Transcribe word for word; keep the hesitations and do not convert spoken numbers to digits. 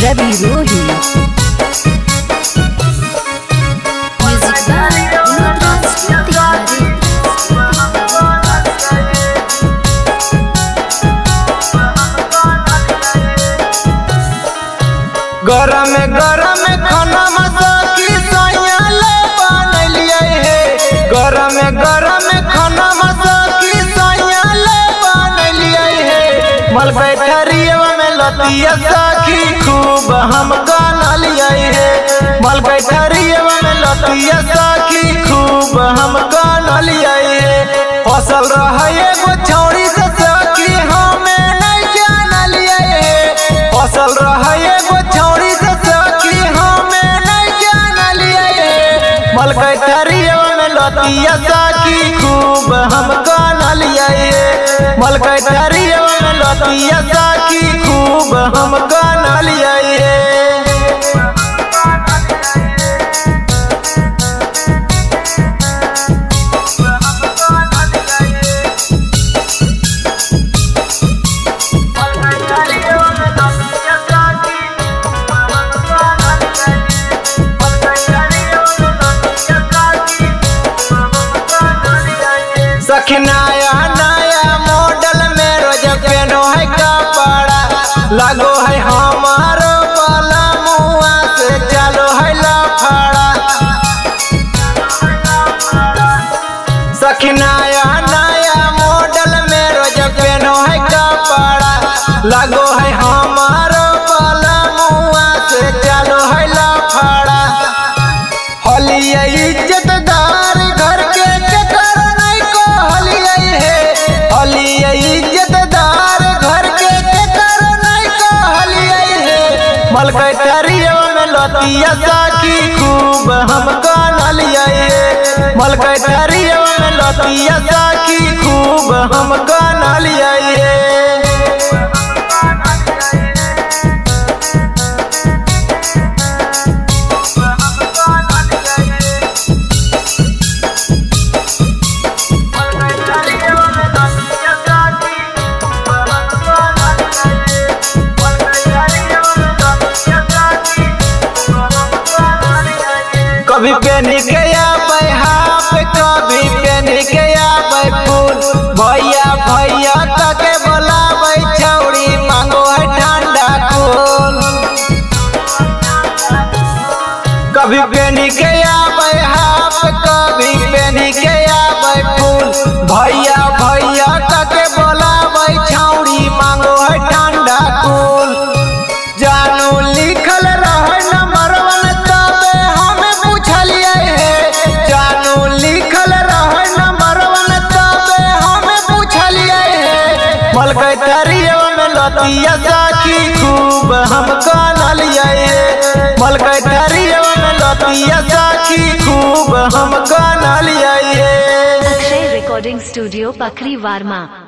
रवि रोही। गरम गरम खाना मसाकी सैया ले बनलिए हे। गरम गरम खाना मसाकी सैया ले बनलिए हे। मलबै ठरियवा में लतिया साखी खूब हम गानलिए हे। मलबै ठरियवा में लतिया साखी खूब हम गानलिए हे। फसल रहे एगो छौड़ी से साखी हमें नहीं जानलिए हे। फसल रहे एगो छौड़ी से साखी हमें नहीं जानलिए हे। मलबै ठरियवा में लतिया साखी खूब हम गानलिए हे। मलबै ठरियवा में लतिया साखी खूब हम गानलिए हे। सखी नया नया मॉडल में रोज पेनो है कपड़ा। लगो है हमारो वाला मुआ से चलो है लफड़ा। सखी नया नया मॉडल में रोज पेनो है कपड़ा। लगो है हमारो वाला मुआ से चलो है लफड़ा। होलिया इज्जतदार घर के केकर नहीं को होलिया है। होलिया इज्जतदार घर के केकर नहीं को होलिया है। मलबै ठरियवा में लतिया साखी खूब हम गानलिए हे। मलबै ठरियवा में लतिया साखी खूब हम गानलिए हे। कभी पेनी के आबै हाफ, कभी पेनी के आबै फूल। भैया भैया तके बोलाबै छौड़ी मांगो है ठंडा कूल। कभी पेनी के आबै हाफ, कभी पेनी के आबै फूल। भैया भैया तके बोलाबै छौड़ी मांगो है ठंडा कूल। जानू लिखल रहे नंबरवा में तबे हमें पूछलिए हे। जानू लिखल रहे नंबरवा में तबे हमें पूछलिए हे। मलबै ठरियवा में लतिया साखी खूब हम गानलिए हे। मलबै ठरियवा में लतिया साखी खूब हम गानलिए हे। Akshay recording studio Pakhri वार्मा।